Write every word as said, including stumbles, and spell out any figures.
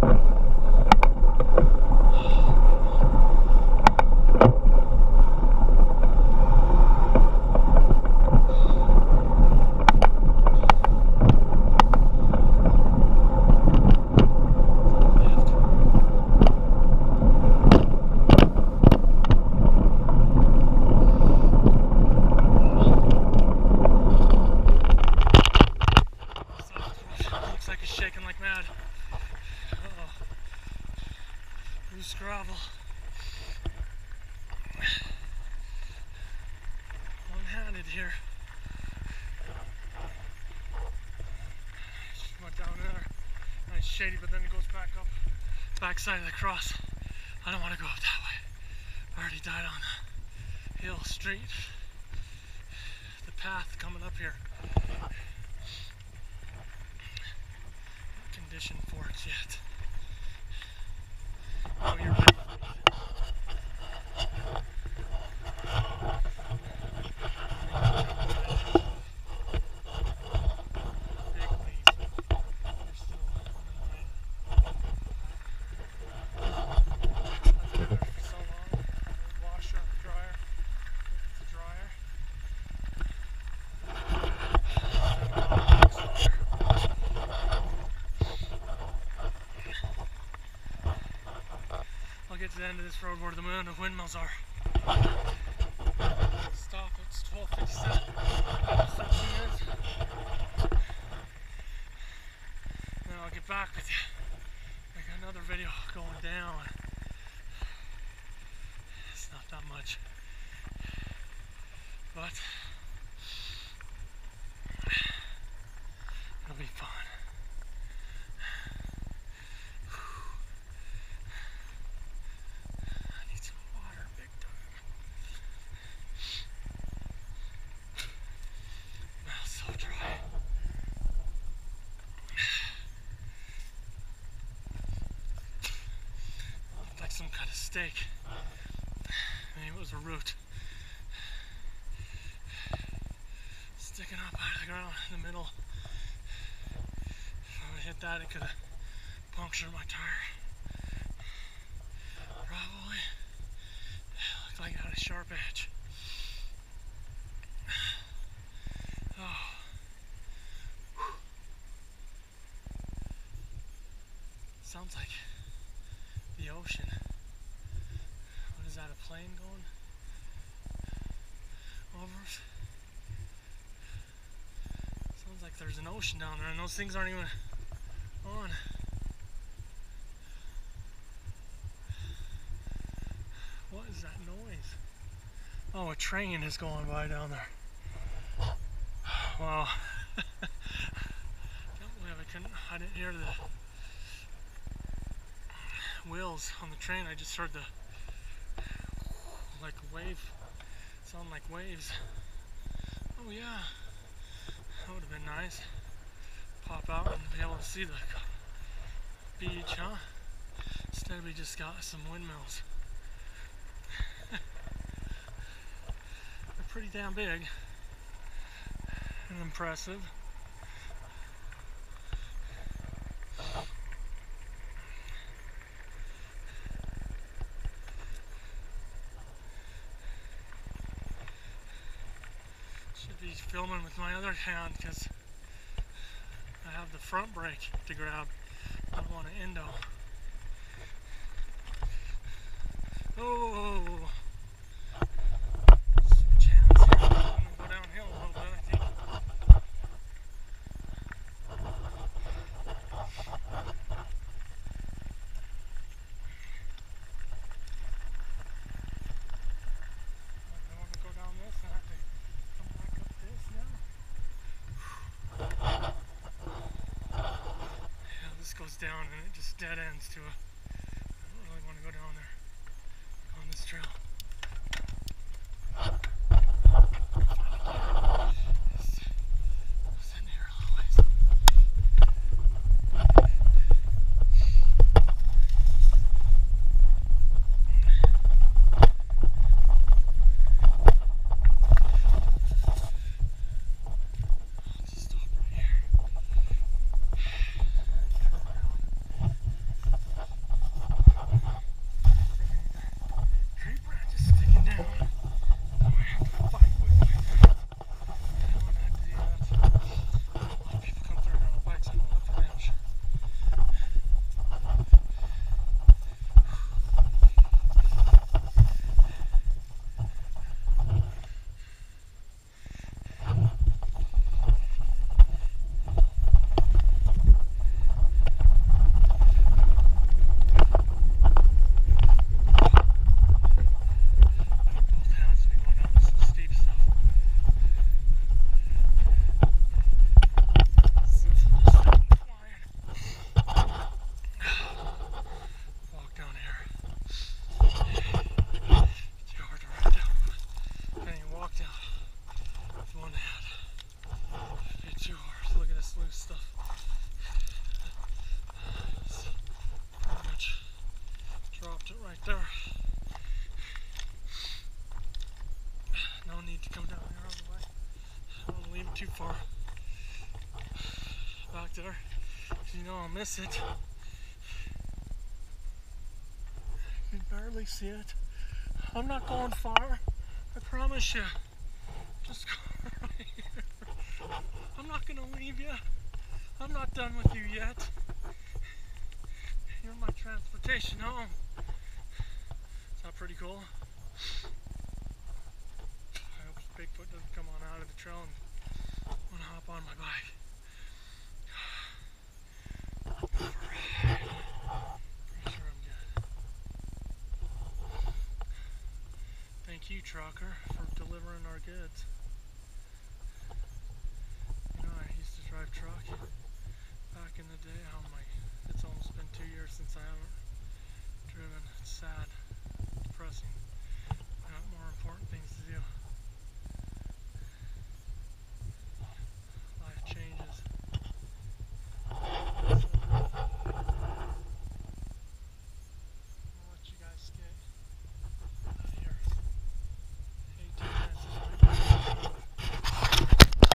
Gravel. One-handed here. Just went down there. Nice shady, but then it goes back up. Back side of the cross. I don't want to go up that way. I already died on the hill street. The path coming up here. Not conditioned for it yet. Oh, you're right. Get to the end of this road where the moon of windmills are. Stop, it's twelve fifty-seven. Then I'll get back with you. Make another video going down. It's not that much, but it'll be fun. Some kind of stake. Maybe it was a root sticking up out of the ground in the middle. If I would hit that, it could have punctured my tire. Probably. It looked like it had a sharp edge. Oh. Sounds like the ocean. What is that, a plane going over us? Sounds like there's an ocean down there and those things aren't even on. What is that noise? Oh, a train is going by down there. Wow. Can't believe I couldn't, I didn't hear the wheels on the train. I just heard the like wave sound, like waves. Oh yeah, that would have been nice. Pop out and be able to see the beach, huh? Instead we just got some windmills. They're pretty damn big and impressive. Be filming with my other hand because I have the front brake to grab. I don't want an endo. Oh, switch hands here. I'm gonna go downhill a little bit, I think. I want to go down this and I have to come back up this now. Yeah, this goes down and it just dead ends to a. I don't really want to go down there on this trail. Sitting here a little ways. I'll just stop right here. Turn around. too far back there, because you know I'll miss it. You can barely see it. I'm not going far, I promise you. Just go right here. I'm not gonna leave you. I'm not done with you yet. You're my transportation home. Is that pretty cool? I hope Bigfoot doesn't come on out of the trail and want to hop on my bike. Alright. Pretty sure I'm good. Thank you, trucker, for delivering our goods. You know, I used to drive truck back in the day. Oh my, it's almost been two years since